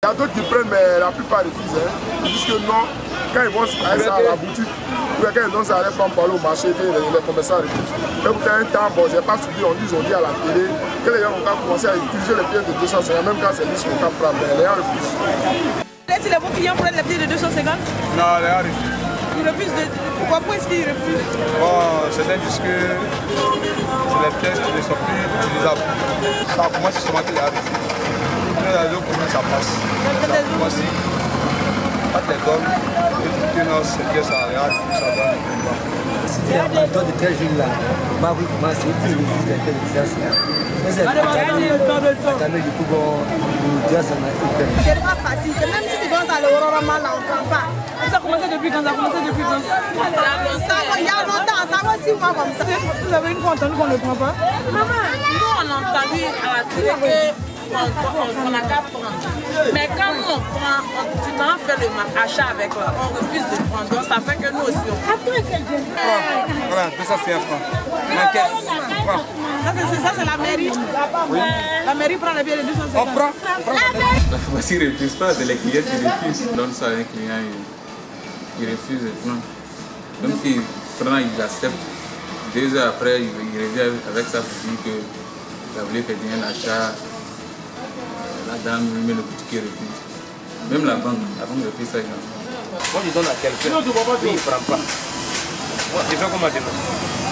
a d'autres qui prennent, mais la plupart refusent. Hein. Ils disent que non, quand ils vont aller ça à la boutique, ou quand ils donnent ça à les femmes parler au marché, les commerçants refusent. Et pour un temps, bon, j'ai pas suivi, on dit à la télé que les gens ont commencé à utiliser les pièces de 250, même quand c'est lui qui ont prendre, mais les gens refusent. Si les bons clients prennent les pièces de 250? Non, les gens refusent. Ils refusent de... Pourquoi est-ce qu'ils refusent? Bon, certains disent que c'est les pièces qui ne sont plus utilisables. Ça commence à se manquer les refusent. Comment ça passe? Moi aussi, pas les donnes, tu n'as ces pièces à rien, ça va. C'était un temps de très jeune là. Moi, oui, moi, c'est qui refuse les pièces de 250. Mais c'est du coup, bon, c'est pas facile. Même si tu donnes à l'Aurora mal, on ne prend pas. Ça a commencé depuis quand? Ça a commencé depuis quand? Il y a longtemps, ça va 6 mois comme ça. Vous avez une fois entendu qu'on ne le prend pas? Maman, nous on a entendu à la télé qu'on n'a qu'à prendre. Mais quand nous on prend, tu t'en fais le achat avec là, on refuse de prendre. Donc ça fait que nous aussi on prend. Voilà, 250 francs. La caisse. Ça c'est la mairie. Oui. La mairie prend les billets de 250. On prend. La pharmacie ne refuse pas, c'est les clients qui refusent. On donne ça à un client, il refuse de prendre. Même s'il prend, il accepte. 2 heures après, il revient avec ça pour dire que ça voulait faire un achat. La dame, lui, le boutiquier refuse. Même la banque refuse ça. Moi, je donne à quelqu'un, lui, il ne prend pas. Moi, je fais comment je donne.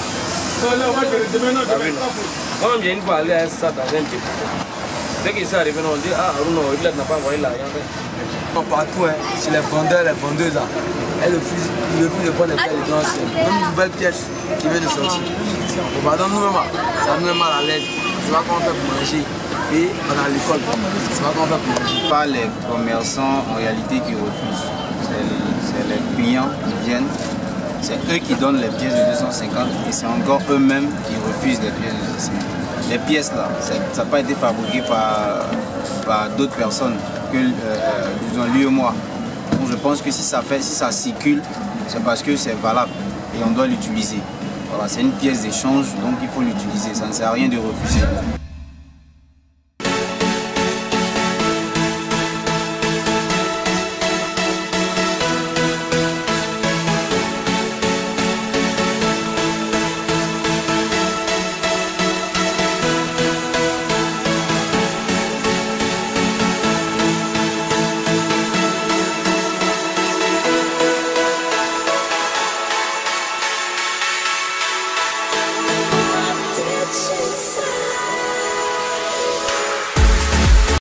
Moi-même, j'ai une fois allé à ça dans un dépôt. Dès qu'il s'est arrivé, on dit ah, Aruno, il n'a pas envoyé l'argent. Partout, hein, chez les vendeurs, les vendeuses, là, elles refusent de prendre les pièces de danse. Même une nouvelle pièce qui vient de sortir. Bon, pardon, nous-mêmes, ça nous met mal à l'aise. C'est pas comment on fait pour manger. Et on est à l'école, c'est pas comment on fait pour manger. Pas les commerçants en réalité qui refusent. C'est les clients qui viennent. C'est eux qui donnent les pièces de 250 et c'est encore eux-mêmes qui refusent les pièces de 250. Les pièces là, ça n'a pas été fabriqué par d'autres personnes que disons, lui et moi. Donc je pense que si ça circule, c'est parce que c'est valable et on doit l'utiliser. Voilà, c'est une pièce d'échange, donc il faut l'utiliser. Ça ne sert à rien de refuser.